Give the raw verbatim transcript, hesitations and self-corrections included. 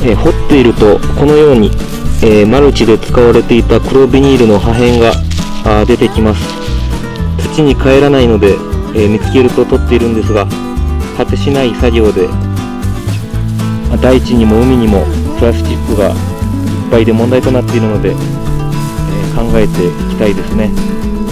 えー、掘っているとこのように、えー、マルチで使われていた黒ビニールの破片があ出てきます。土に帰らないので、えー、見つけると取っているんですが、果てしない作業で大地にも海にもプラスチックがいっぱいで問題となっているので、えー、考えていきたいですね。